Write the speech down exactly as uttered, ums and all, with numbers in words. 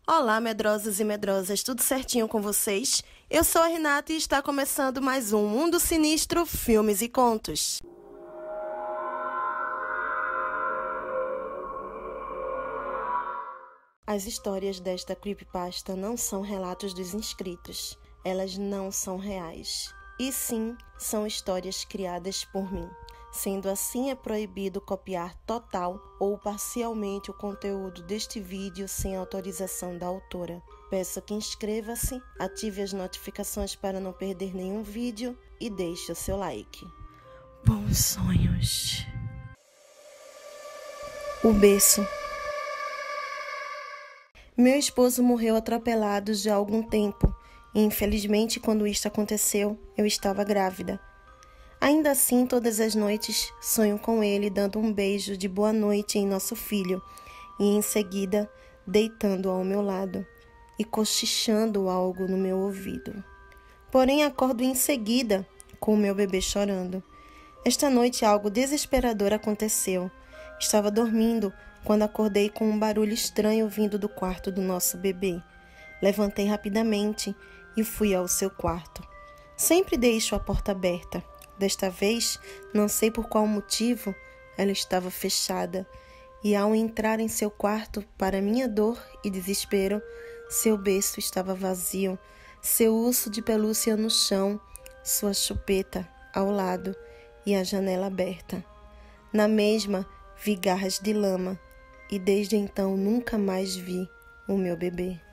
Olá, medrosos e medrosas, tudo certinho com vocês? Eu sou a Renata e está começando mais um Mundo Sinistro Filmes e Contos. As histórias desta creepypasta não são relatos dos inscritos. Elas não são reais. E sim, são histórias criadas por mim. Sendo assim, é proibido copiar total ou parcialmente o conteúdo deste vídeo sem autorização da autora. Peço que inscreva-se, ative as notificações para não perder nenhum vídeo e deixe o seu like. Bons sonhos. O berço. Meu esposo morreu atropelado já há algum tempo e, infelizmente, quando isto aconteceu, eu estava grávida. Ainda assim, todas as noites, sonho com ele dando um beijo de boa noite em nosso filho e, em seguida, deitando ao meu lado e cochichando algo no meu ouvido. Porém, acordo em seguida com o meu bebê chorando. Esta noite, algo desesperador aconteceu. Estava dormindo quando acordei com um barulho estranho vindo do quarto do nosso bebê. Levantei rapidamente e fui ao seu quarto. Sempre deixo a porta aberta. Desta vez, não sei por qual motivo, ela estava fechada, e ao entrar em seu quarto, para minha dor e desespero, seu berço estava vazio, seu urso de pelúcia no chão, sua chupeta ao lado e a janela aberta. Na mesma, vi garras de lama, e desde então nunca mais vi o meu bebê.